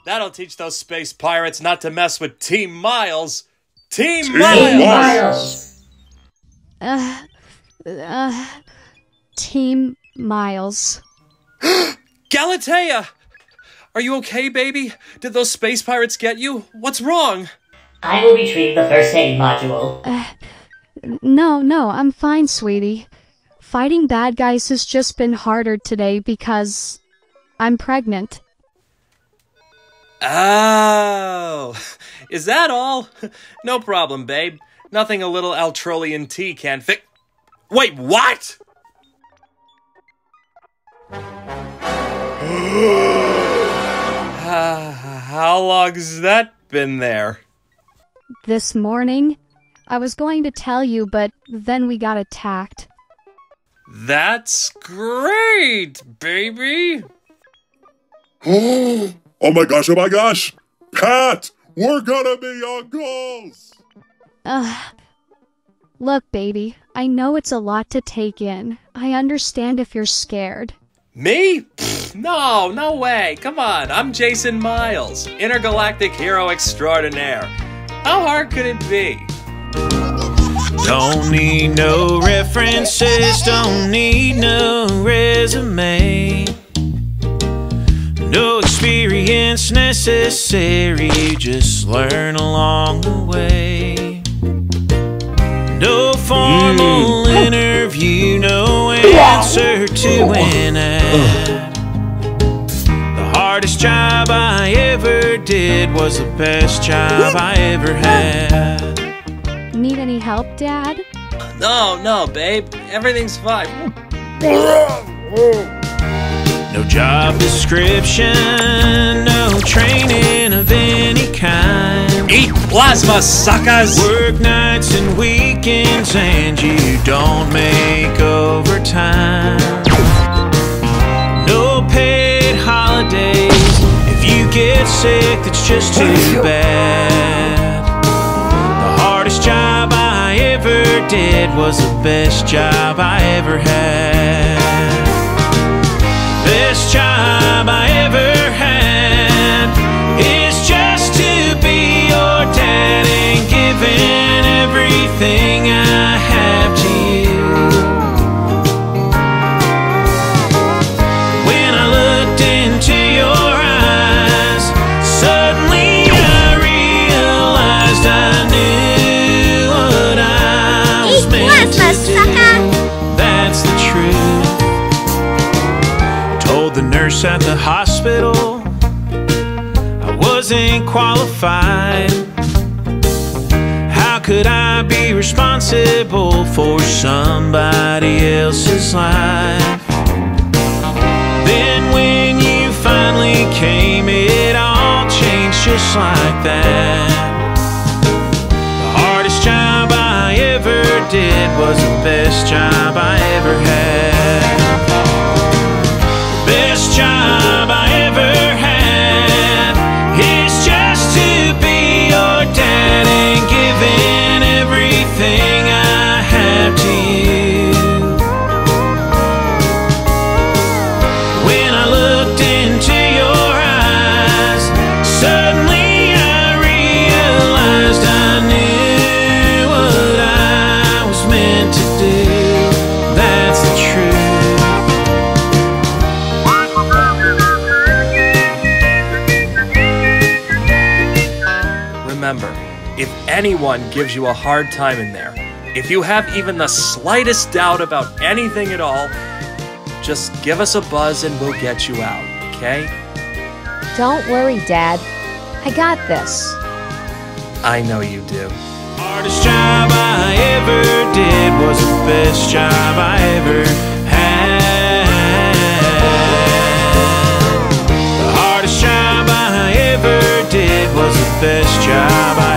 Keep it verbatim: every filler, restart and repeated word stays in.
That'll teach those space pirates not to mess with Team Miles. Team, Team Miles! Miles! Uh, uh, Team Miles. Galatea! Are you okay, baby? Did those space pirates get you? What's wrong? I will retrieve the first aid module. Uh, no, no, I'm fine, sweetie. Fighting bad guys has just been harder today because I'm pregnant. Oh, is that all? No problem, babe. Nothing a little Altrolian tea can't fix. Wait, what? uh, how long's that been there? This morning, I was going to tell you, but then we got attacked. That's great, baby! Oh my gosh, oh my gosh! Pat, we're gonna be uncles! Ugh. Look, baby, I know it's a lot to take in. I understand if you're scared. Me? Pfft, no, no way. Come on, I'm Jason Miles, intergalactic hero extraordinaire. How hard could it be? Don't need no references, don't need no resume. No experience necessary, just learn along the way. No formal mm. interview, no answer to an ad. The hardest job I ever did was the best job I ever had. Need any help, Dad? No, no, babe. Everything's fine. No job description, no training of any kind. Eat plasma, suckers! Work nights and weekends and you don't make overtime. No paid holidays. If you get sick, that's just too bad. The hardest job I ever did was the best job I ever had. Best job I ever had is just to be your dad and giving everything I have to you. When I looked into your eyes, suddenly I realized I knew what I was meant to do. That's the truth. The nurse at the hospital I wasn't qualified. How could I be responsible for somebody else's life? Then when you finally came, it all changed just like that. The hardest job I ever did was the best job I ever had. Best job I ever had is just to be your dad and giving everything I have to you. When I looked into your eyes, suddenly I realized I knew what I was meant to do. That's the truth. Remember, if anyone gives you a hard time in there, if you have even the slightest doubt about anything at all, just give us a buzz and we'll get you out, okay? Don't worry, Dad. I got this. I know you do. Hardest job I ever did was the best job I ever had. The hardest job I ever did was the best job I